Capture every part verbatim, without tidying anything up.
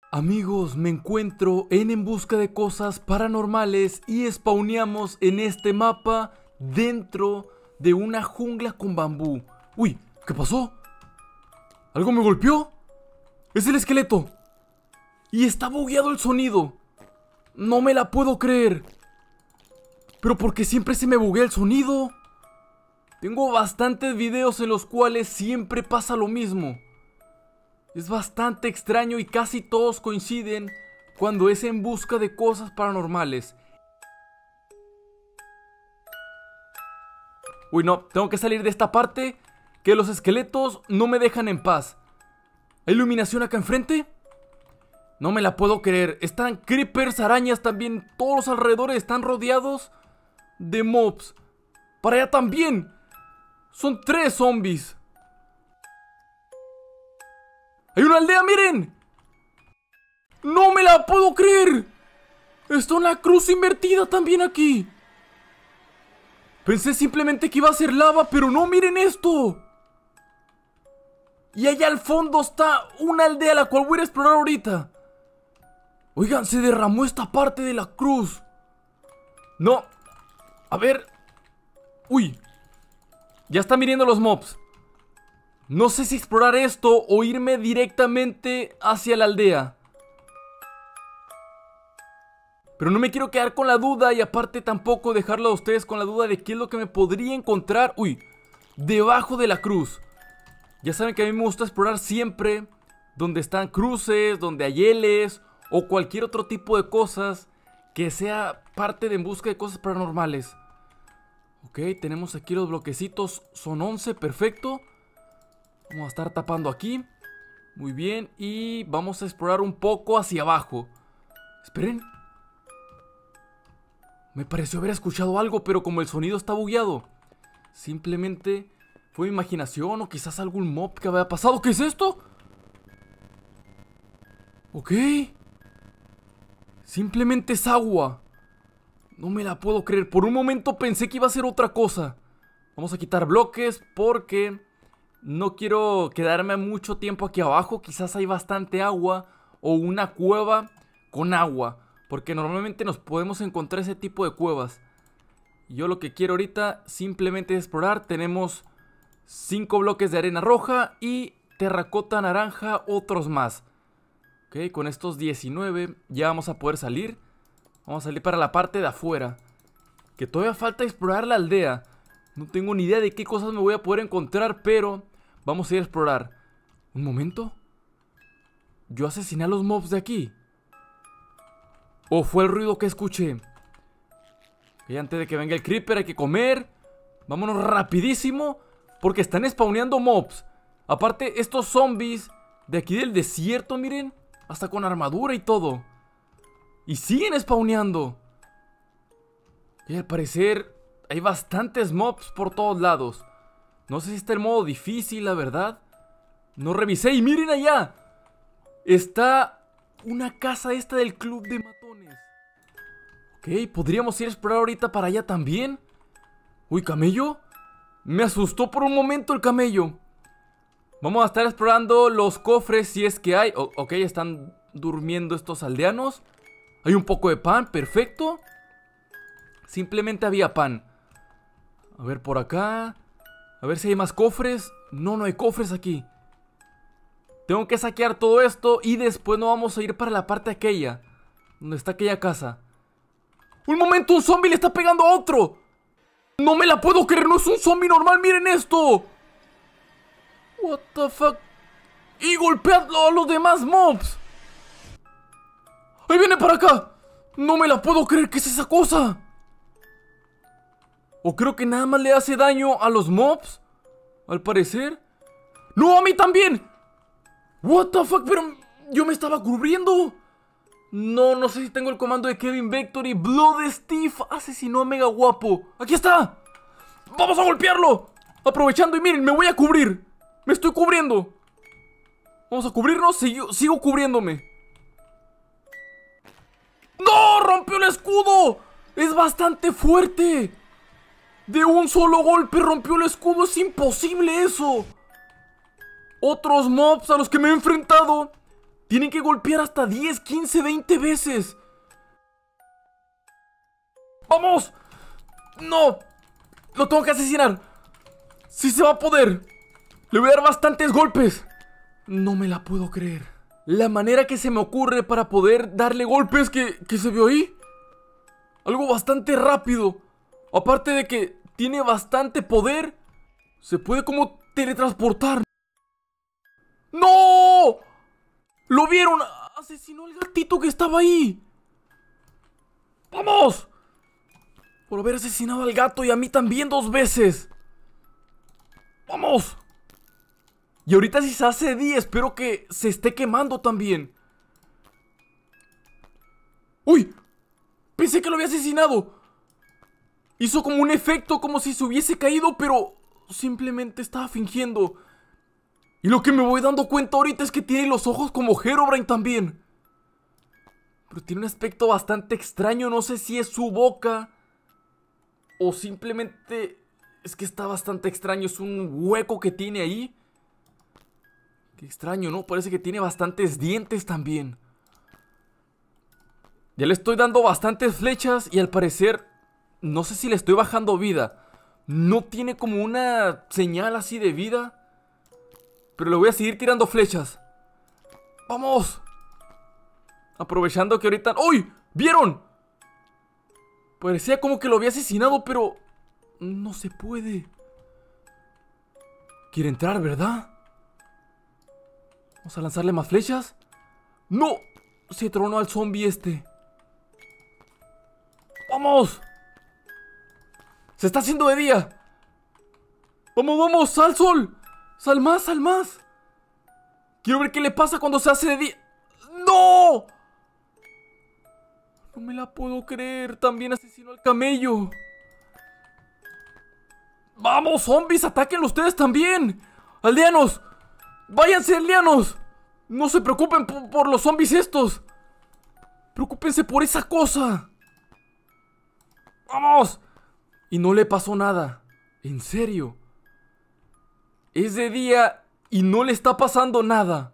Amigos, me encuentro en En Busca de Cosas Paranormales y spawneamos en este mapa dentro de una jungla con bambú. Uy, ¿qué pasó? ¿Algo me golpeó? Es el esqueleto. Y está bugueado el sonido. No me la puedo creer. ¿Pero por qué siempre se me buguea el sonido? Tengo bastantes videos en los cuales siempre pasa lo mismo. Es bastante extraño y casi todos coinciden cuando es en busca de cosas paranormales. Uy, no, tengo que salir de esta parte, que los esqueletos no me dejan en paz. ¿Hay iluminación acá enfrente? No me la puedo creer. Están creepers, arañas también. Todos los alrededores están rodeados de mobs. Para allá también. Son tres zombies. ¡Hay una aldea, miren! ¡No me la puedo creer! Está una cruz invertida también aquí. Pensé simplemente que iba a ser lava, pero no, miren esto. Y allá al fondo está una aldea, la cual voy a ir a explorar ahorita. Oigan, se derramó esta parte de la cruz. No. A ver. Uy. Ya están viniendo los mobs. No sé si explorar esto o irme directamente hacia la aldea. Pero no me quiero quedar con la duda y aparte tampoco dejarlo a ustedes con la duda de qué es lo que me podría encontrar, uy, debajo de la cruz. Ya saben que a mí me gusta explorar siempre donde están cruces, donde hay Ls o cualquier otro tipo de cosas que sea parte de En Busca de Cosas Paranormales. Ok, tenemos aquí los bloquecitos, son once, perfecto. Vamos a estar tapando aquí. Muy bien, y vamos a explorar un poco hacia abajo. Esperen. Me pareció haber escuchado algo, pero como el sonido está bugueado, simplemente fue mi imaginación o quizás algún mob que había pasado. ¿Qué es esto? Ok. Simplemente es agua. No me la puedo creer. Por un momento pensé que iba a ser otra cosa. Vamos a quitar bloques porque no quiero quedarme mucho tiempo aquí abajo. Quizás hay bastante agua o una cueva con agua, porque normalmente nos podemos encontrar ese tipo de cuevas. Yo lo que quiero ahorita simplemente es explorar. Tenemos cinco bloques de arena roja y terracota naranja, otros más. Ok, con estos diecinueve ya vamos a poder salir. Vamos a salir para la parte de afuera, que todavía falta explorar la aldea. No tengo ni idea de qué cosas me voy a poder encontrar, pero vamos a ir a explorar. Un momento. ¿Yo asesiné a los mobs de aquí? ¿O fue el ruido que escuché? Ok, antes de que venga el creeper hay que comer. Vámonos rapidísimo, porque están spawneando mobs. Aparte, estos zombies de aquí del desierto, miren, hasta con armadura y todo. Y siguen spawneando. Y al parecer hay bastantes mobs por todos lados. No sé si está el modo difícil, la verdad. No revisé. Y miren allá. Está una casa esta del club de matones. Ok, podríamos ir a explorar ahorita para allá también. Uy, ¿camello? Me asustó por un momento el camello. Vamos a estar explorando los cofres si es que hay. O ok, están durmiendo estos aldeanos. Hay un poco de pan, perfecto. Simplemente había pan. A ver por acá. A ver si hay más cofres. No, no hay cofres aquí. Tengo que saquear todo esto y después nos vamos a ir para la parte aquella, donde está aquella casa. ¡Un momento! ¡Un zombie le está pegando a otro! ¡No me la puedo creer! ¡No es un zombie normal! ¡Miren esto! What the fuck. Y golpeadlo a los demás mobs. ¡Ahí viene para acá! ¡No me la puedo creer! ¿Qué es esa cosa? O creo que nada más le hace daño a los mobs, al parecer. ¡No, a mí también! What the fuck, pero yo me estaba cubriendo. No, no sé si tengo el comando de Kevin Vector y Blood Steve asesinó a Mega Guapo. ¡Aquí está! ¡Vamos a golpearlo! Aprovechando y miren, me voy a cubrir. Me estoy cubriendo. Vamos a cubrirnos, sigo, sigo cubriéndome. ¡No! ¡Rompió el escudo! ¡Es bastante fuerte! De un solo golpe rompió el escudo. ¡Es imposible eso! Otros mobs a los que me he enfrentado Tienen que golpear hasta diez, quince, veinte veces. ¡Vamos! ¡No! ¡Lo tengo que asesinar! ¡Sí se va a poder! Le voy a dar bastantes golpes. No me la puedo creer. La manera que se me ocurre para poder darle golpes que, que se vio ahí. Algo bastante rápido. Aparte de que tiene bastante poder. Se puede como teletransportar. ¡No! ¿Lo vieron? Asesinó al gatito que estaba ahí. ¡Vamos! Por haber asesinado al gato y a mí también dos veces. ¡Vamos! Y ahorita si se hace de día, espero que se esté quemando también. ¡Uy! Pensé que lo había asesinado. Hizo como un efecto, como si se hubiese caído, pero simplemente estaba fingiendo. Y lo que me voy dando cuenta ahorita es que tiene los ojos como Herobrine también. Pero tiene un aspecto bastante extraño, no sé si es su boca o simplemente es que está bastante extraño, es un hueco que tiene ahí. Qué extraño, ¿no? Parece que tiene bastantes dientes también. Ya le estoy dando bastantes flechas y al parecer, no sé si le estoy bajando vida. No tiene como una señal así de vida. Pero le voy a seguir tirando flechas. ¡Vamos! Aprovechando que ahorita... ¡Uy! ¿Vieron? Parecía como que lo había asesinado, pero... no se puede. Quiere entrar, ¿verdad? Vamos a lanzarle más flechas. ¡No! Se tronó al zombie este. ¡Vamos! ¡Se está haciendo de día! ¡Vamos, vamos! ¡Sal, sol! ¡Sal más, sal más! Quiero ver qué le pasa cuando se hace de día. ¡No! No me la puedo creer. También asesinó al camello. ¡Vamos, zombies! ¡Ataquen ustedes también! ¡Aldeanos! ¡Váyanse, aldeanos! No se preocupen por, por los zombies estos. Preocúpense por esa cosa. ¡Vamos! Y no le pasó nada. En serio. Es de día y no le está pasando nada.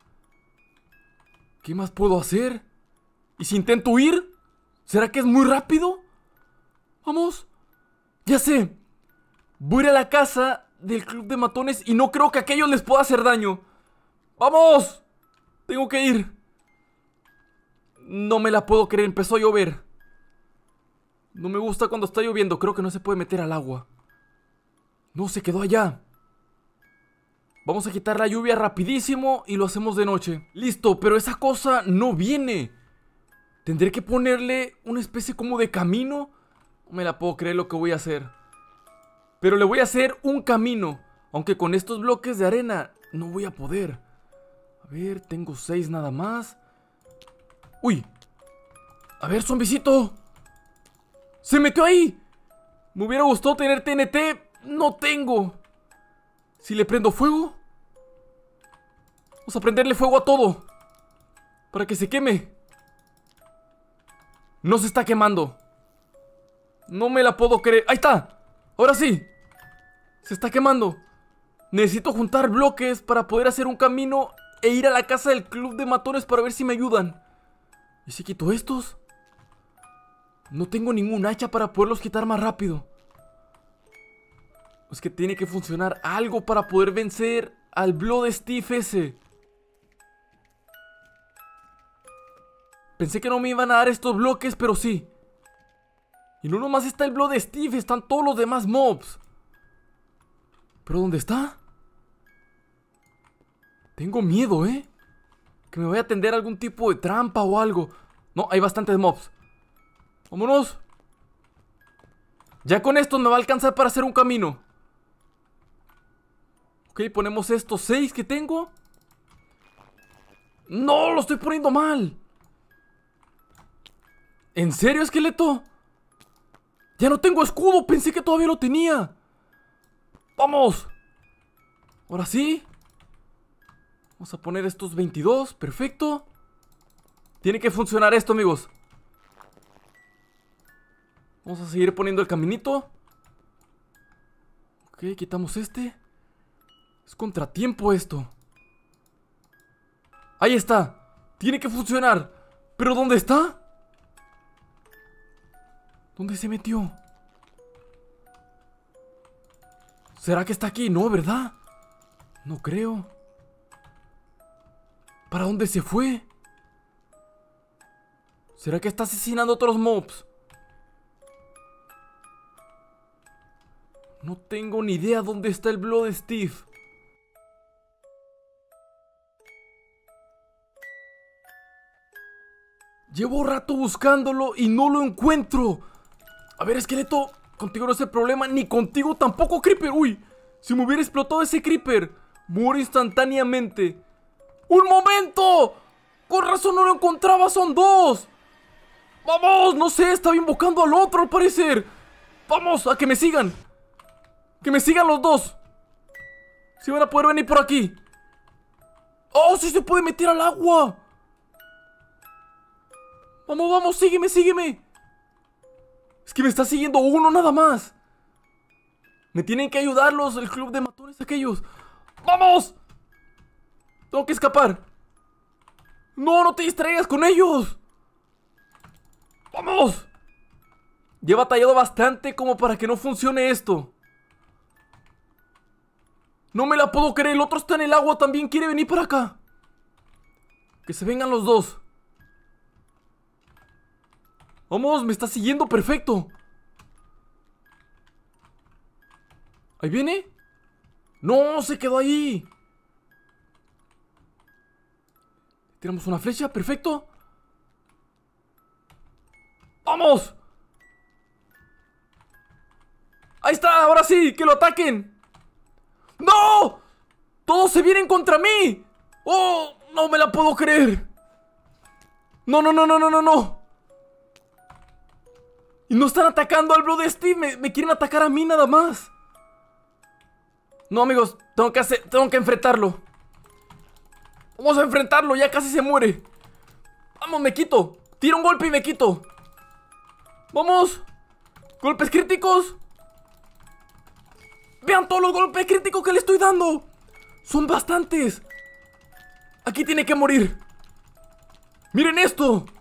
¿Qué más puedo hacer? ¿Y si intento huir? ¿Será que es muy rápido? Vamos. Ya sé. Voy a ir a la casa del club de matones y no creo que aquello les pueda hacer daño. ¡Vamos! Tengo que ir. No me la puedo creer, empezó a llover. No me gusta cuando está lloviendo, creo que no se puede meter al agua. No, se quedó allá. Vamos a quitar la lluvia rapidísimo y lo hacemos de noche. Listo, pero esa cosa no viene. Tendré que ponerle una especie como de camino. No me la puedo creer lo que voy a hacer. Pero le voy a hacer un camino. Aunque con estos bloques de arena no voy a poder. A ver, tengo seis nada más. ¡Uy! A ver, zombicito. ¡Se metió ahí! Me hubiera gustado tener T N T. No tengo. Si le prendo fuego. Vamos a prenderle fuego a todo. Para que se queme. No se está quemando. No me la puedo creer. ¡Ahí está! Ahora sí. Se está quemando. Necesito juntar bloques para poder hacer un camino e ir a la casa del club de matones para ver si me ayudan. ¿Y si quito estos? No tengo ningún hacha para poderlos quitar más rápido. Es que tiene que funcionar algo para poder vencer al Blood Steve ese. Pensé que no me iban a dar estos bloques, pero sí. Y no nomás está el Blood Steve, están todos los demás mobs. ¿Pero dónde está? Tengo miedo, ¿eh? Que me vaya a tender algún tipo de trampa o algo. No, hay bastantes mobs. Vámonos. Ya con esto me va a alcanzar para hacer un camino. Ok, ponemos estos seis que tengo. No, lo estoy poniendo mal. ¿En serio, esqueleto? Ya no tengo escudo, pensé que todavía lo tenía. ¡Vamos! Ahora sí. Vamos a poner estos veintidós, perfecto. Tiene que funcionar esto, amigos. Vamos a seguir poniendo el caminito. Ok, quitamos este. Es contratiempo esto. Ahí está. Tiene que funcionar. ¿Pero dónde está? ¿Dónde se metió? ¿Será que está aquí? No, ¿verdad? No creo. ¿Para dónde se fue? ¿Será que está asesinando a otros mobs? No tengo ni idea dónde está el Blood Steve. Llevo rato buscándolo y no lo encuentro. A ver, esqueleto, contigo no es el problema, ni contigo tampoco, Creeper. Uy, si me hubiera explotado ese Creeper, muero instantáneamente. ¡Un momento! Con razón no lo encontraba, son dos. ¡Vamos! No sé, estaba invocando al otro al parecer. ¡Vamos! A que me sigan. Que me sigan los dos. Si van a poder venir por aquí. ¡Oh, sí se puede meter al agua! Vamos, vamos, sígueme, sígueme. Es que me está siguiendo uno nada más. Me tienen que ayudarlos, el club de matones aquellos. ¡Vamos! Tengo que escapar. No, no te distraigas con ellos. ¡Vamos! Ya he batallado bastante como para que no funcione esto. No me la puedo creer, el otro está en el agua, también quiere venir para acá. Que se vengan los dos. Vamos, me está siguiendo, perfecto. ¿Ahí viene? No, se quedó ahí. Tiramos una flecha, perfecto. ¡Vamos! Ahí está, ahora sí, que lo ataquen. ¡No! ¡Todos se vienen contra mí! ¡Oh! No me la puedo creer. No, no, no, no, no, no, no. Y no están atacando al Blood Steve, me, me quieren atacar a mí nada más. No, amigos, tengo que hacer, tengo que enfrentarlo. Vamos a enfrentarlo, ya casi se muere. Vamos, me quito. Tiro un golpe y me quito. Vamos. Golpes críticos. Vean todos los golpes críticos que le estoy dando. Son bastantes. Aquí tiene que morir. Miren esto.